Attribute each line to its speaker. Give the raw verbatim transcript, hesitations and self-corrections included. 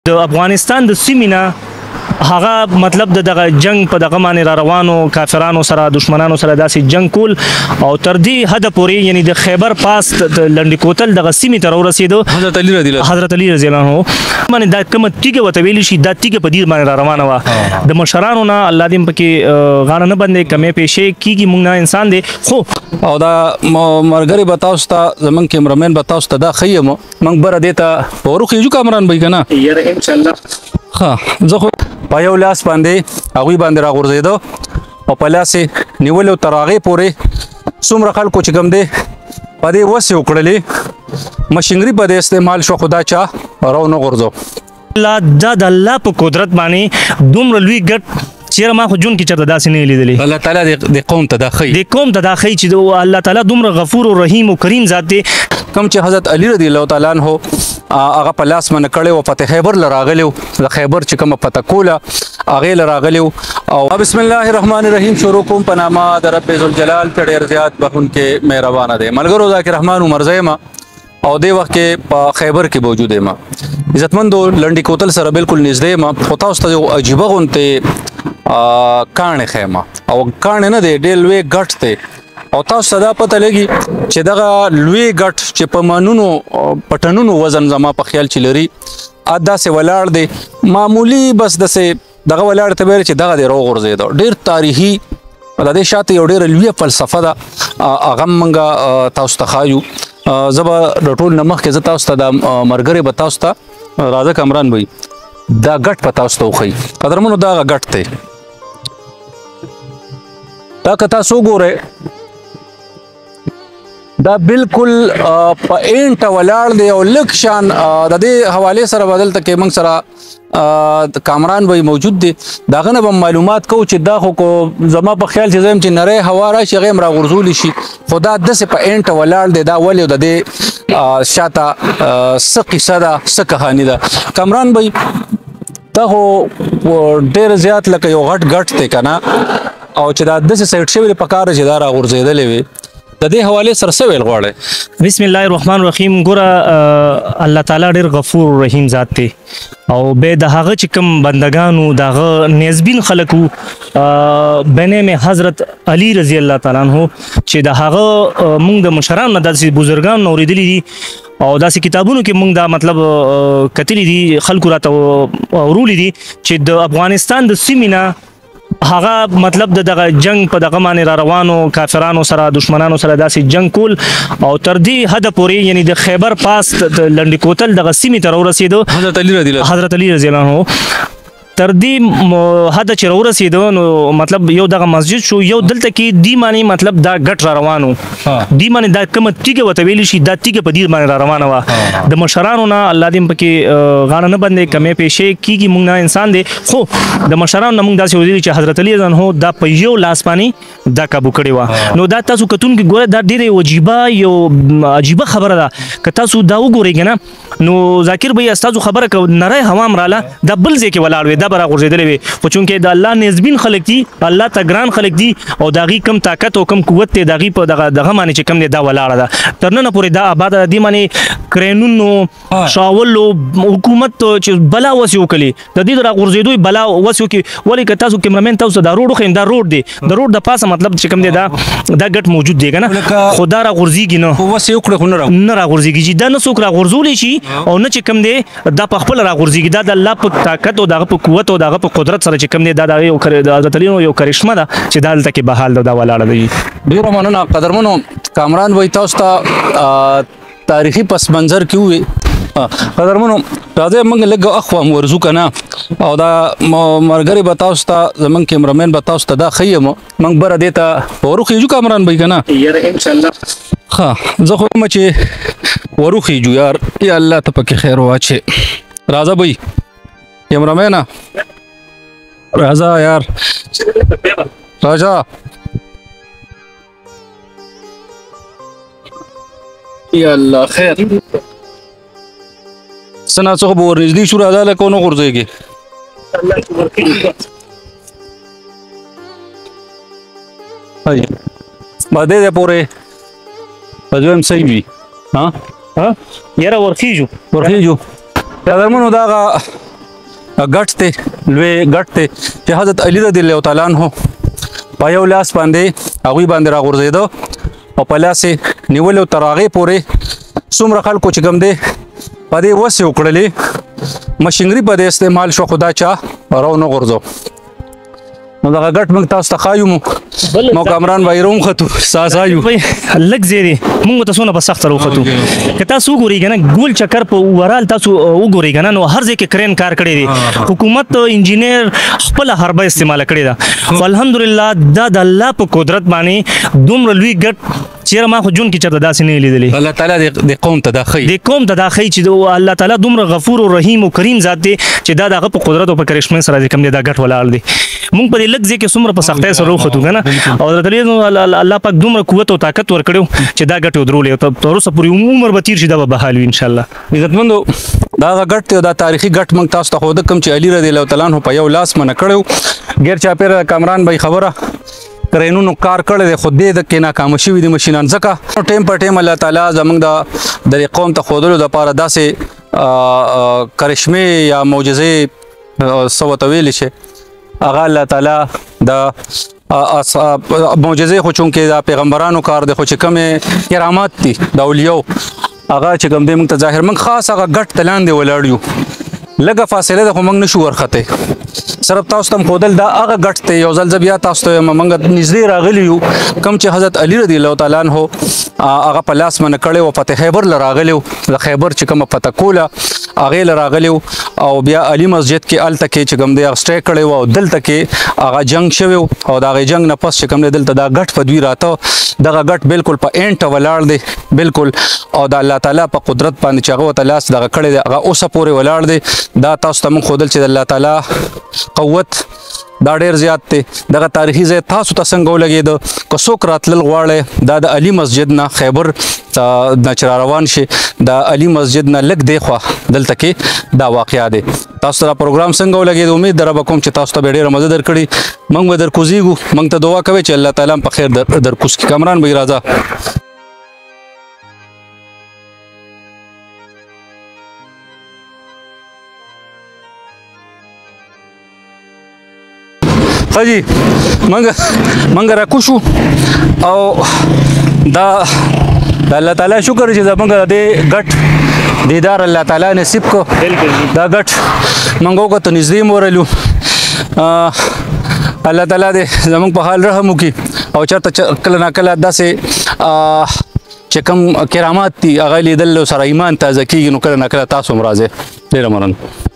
Speaker 1: د افغانستان د سیمې هغه مطلب د دغه جنگ په دغه باندې را روانو کافرانو سره دشمنانو سره داسې جنگ کول او تر دې حد پورې یعنی د خیبر پاس د لنډی کوتل دغه سیمې ته ورسېدو
Speaker 2: حضرت علی رضی الله
Speaker 1: حضرت علی رضی الله عنه باندې دا کومه تیګه وته ویل شي دا تیګه په دې باندې را روانه وه د مشرانو نه الله دې پکې غاړه نه بندې کمې پیشې کیږي موږ نه انسان دی خو
Speaker 2: او دا مرګري بتاوس ته زمونږ کیمرامین بتاوس ته دا خیم موږ بره دې ته ورخېجو کامران به کنه
Speaker 1: یاره ان شاء الله
Speaker 2: ها زه خو په یو لاس باندې هغوی باندې راغورځېده او په لاس یې نیولو تر هغې پورې څومره خلکو چې کوم دی په دې وسې وکړلې مشینري په دې استعمال شو خو دا چا راونه غورځو
Speaker 1: الله دا د الله په قدرت باندې دومره لوی ګټ چیرې ما خو جون کې چرته داسې نه لیدلې
Speaker 2: الله تعالی د قوم ته دا ښیي
Speaker 1: د قوم ته دا ښیي چې الله تعالی دومره غفور او رحیم او کریم ذات دی
Speaker 2: کوم چې حضرت علی رضی الله تعالی عنہ هغه په لاس باندې کړی و فتح خیبر له راغلی و د خیبر چې کومه فتح کوله هغې له راغلی و او بسم الله الرحمن الرحیم شروع کوم په نامه د رب ذوالجلال چې ډېر زیات بخښونکی مهربانه دی ملګرو ذاکر رحمان عمر زه یم او دې وخت کې په خیبر کې موجود یم عزتمندو لنډي کوتل سره بالکل نږدې یم خو تاسو ته یو عجیبه غوندې کاڼې ښیم او کاڼې نه دی ډېر لوی ګټ دی او تاسو ته دا پته لګي چې دغه لوی ګټ چې په منونو پټنونو وزن زما په خیال چې لري داسې ولاړ دی معمولی بس داسې دغه ولاړ ته ویل چې دغه دی راوغورځېده ډېر تاریخي د دې شاته یو ډېره لویه فلسفه ده هغه موږ تاسو ته ښایو زه به د ټول نه مخکې زه تاسو ته دا ملګری به تاسو ته راځه کامران بهی دا ګټ په تاسو ته وښیي قدرمنو دا هغه ګټ دی دا که تاسو وګورئ دا بالکل په اینټه ولاړ دی او لږ شان د دې حوالې سره به دلته کې موږ سره کامران به موجود دی د هغه نه به معلومات کوو چې دا خو زما په خیال چې زه یم چې نری هوا راشي هغې هم راغورځولی شي خو دا داسې په اینټه ولاړ دی دا ولې د دې شاته څه قصه ده څه کهاني ده کامران به دا خو ډېر زیات لکه یو غټ ګټ دی که نه او چې دا داسې سایډ شوي دی په کار چې دا راغورځېدلی وي د دې حوالې سره څه ویل غواړئ
Speaker 1: بسم الله الرحمن الرحیم ګوره الله تعالی ډېر غفور او رحیم ذات دی او به د هغه چې کوم بندگانو د هغه نیزبین خلک وو بنیم حضرت علی رضی الله تعالی عنہ چې د هغه موږ د مشرانو نه داسې بزرګانو نه اورېدلي دي او داسې کتابونو کې موږ دا مطلب کتلي دي خلکو راته اورولي دي چې د افغانستان د سیمې نه هغه مطلب د دغه جنگ په دغه باندې را روانو کافرانو سره دشمنانو سره داسې جنگ کول او تر دې حد پورې یعنی د خیبر پاس د لنډی کوتل دغه سیمې ته راورسېدو
Speaker 2: حضرت علی رضی الله
Speaker 1: حضرت علی رضی الله عنه تر دې حد چې راورسېدو نو مطلب یو دغه مسجد شو یو دلته کې دی باندې مطلب دا ګټ را روانو دی باندې دا کومه تیګه وته ویل شي دا تیګه په دې باندې را روانه وه د مشرانو نه الله دې پکې غاړه نه بندې کمې پیشې کیږي موږ نه انسان دی خو د مشرانو نه موږ داسې ویلي چې حضرت علی عنه دا په یو لاس باندې دا کابو کړی وه نو دا تاسو کتونکي ګوره دا ډېره عجیبه یو عجیبه خبره ده که تاسو دا وګورئ که نه نو ذاکر بهي ستاسو خبره که نری هوا هم راله دا بل ځای کې ولاړ وی دا به راغورځېدلی وي خو چونکې د الله نزبین خلک دي الله ته ګران خلک دي او د هغې کم طاقت او کم قوت دی د هغې په دغه دغه باندې چې کم دی دا ولاړه ده تر ننه پورې دا آباده ده دې باندې کرینونو شاولو حکومت چې بلا وسې وکړي د دې د راغورځېدو بلا وسې وکړي ولې که تاسو کیمرامین تاسو دا روډ وښیم دا روډ دی د روډ د پاسه مطلب چې کم دی دا دا ګټ موجود دی که نه خو دا راغورځېږي نه
Speaker 2: وسې وکړه خو
Speaker 1: نه راغورځېږي چې دا نه څوک راغورځولی شي او نه چې کم دی دا په خپله راغورځېږي دا د الله په طاقت او د هغه په قوت او د هغه په قدرت سره چې کم دی دا د یو حضرت علی یو کرشمه ده چې دا دلته کې بحال ده دا ولاړه ده
Speaker 2: ډېره مننه قدرمنو کامران به تاسو ته تاریخي پس منظر کې ووي قدرمنو راځئ موږ لږ اخوا ورځو که نه او دا ملګری به تاسو ته زموږ کیمرامین به تاسو ته دا ښیم موږ بره دې ته ورخېجو کامران به که نه
Speaker 1: یاره انشاءالله
Speaker 2: ښه زه خو یم چې ورخېجو یار یا الله ته پکې خیر واچې راځه بهی کیمرامینا راځه یار راځه یا الله خیر څه نه څه خو به ورنږدې شو راځه لکه ونه غورځېږي به دې ځای پورې به دویم صحیح وي ها
Speaker 1: یاره ورخېږو
Speaker 2: ورخېږو قدرمنو دغه ګټ دی لوی ګټ دی چې حضرت علي رضی الله تعالی عنہ په یو لاس باندې هغوی باندې راغورځېده او په لاس یې نیولو تر هغې پورې څومره خلکو چې کوم دی په دې وس یې وکړلې مشینري په دې استعمال شو خو دا چا راونه غورځو نو دغه ګټ موږ تاسو ته ښایو مو کامران بھائی روم خطو ساسایو
Speaker 1: لږ زیری موږ ته څونه په سخت سره وختو که تاسو وګورئ که نه ګول چکر په اوورال تاسو وګورئ که نه نو هر ځای کې کرین کار کړی دی حکومت انجینیر خپله حربه استعماله کړې ده خو الحمدلله دا د الله په قدرت باندې دومره لوی ګټ چیرې ما خو جون کې چېرته داسې نه لیدلی
Speaker 2: الله تعالی د قوم ته دا ښیي
Speaker 1: د قوم ته دا ښیي چې الله تعالی دومره غفور او رحیم او کریم ذات دی چې دا د هغه په قدرت او په کرشمې سره چې کوم دی دا ګټ ولاړ دی موږ په دې لږ ځای کې څومره په سختۍ سره وختو که نه او حضرت علي الله پاک دومره قوت او طاقت ورکړی چې دا ګټ یې ودرولې او تر اوسه پورې عمر به تېر شي دا به بحال وي انشاءالله
Speaker 2: عزتمندو دا هغه ګټ دی دا تاریخي ګټ موږ تاسو ته ښوده کوم چې علي رضی الله تعالی عنه په یو لاس منع کړی غیر چاپېره کامران بھائی خبره کرینونو کار کړی دی خو دې د کې ناکامه شوي دي مشینان ځکه ټیم په ټیم الله تعالی زموږ د دغې قوم ته ښودلو دپاره داسې کرشمې یا معجزې څه ورته ویلی شي هغه الله تعالی د معجزې خو چونکې د پیغمبرانو کار دی خو چې کومې کرامات دي د اولیاو هغه چې کوم دی موږ ته ظاهر موږ خاص هغه ګټ ته لاندې ولاړ یو لږه فاصله ده خو موږ نشو ورختې صرف تاسو ته هم ښودل دا هغه ګټ دی یو ځل زه بیا تاسو ته وایم موږ نږدې راغلي یو کوم چې حضرت علي رضی الله تعالی عنه هغه په لاس منع کړی و فتح خیبر له راغلی و د خیبر چې کومه فتح کوله هغې له راغلی و او بیا علي مسجد کې هلته کې چې کوم دی هغه سټی کړی و او دلته کې هغه جنګ شوی و او د هغې جنګ نه پس چې کوم دی دلته دا ګټ په دوی راته دغه ګټ بالکل په اینټه ولاړ دی بالکل او د الله تعالی په قدرت باندې چې هغه ورته لاس دغه کړی دی هغه اوسه پورې ولاړ دی دا تاسو ته موږ ښودل چې د الله تعالی قوت دا ډېر زیات دی دغه تاریخي ځای تاسو ته څنګه ولګېده که څوک راتلل غواړئ دا د علي مسجد نه خیبر نه چې را روان شي د علي مسجد نه لږ دی خوا دلته کې دا واقعه دی تاسو ته دا پروګرام څنګه ولګېد امید دره به کوم چې تاسو ته به ډېره مزه درکړي موږ به درکوزیږو موږ ته دعا کوئ چې الله تعالی هم په خیر درکوز کړي کامران بھائی راځه ښه جي موږ موږ راکوشو او دا د الله تعالی شکر چې زموږ د دې ګټ دیدار الله تعالی نصیب کو دا ګټ موږ وکړو نږدې مو ورلو الله تعالی دې زموږ په حال رحم وکړي او چېرته کله ناکله داسې چې کوم کرامات دي هغه لیدل سره ایمان تازه کېږي نو کله ناکله تاسو هم راځئ ډېره مننه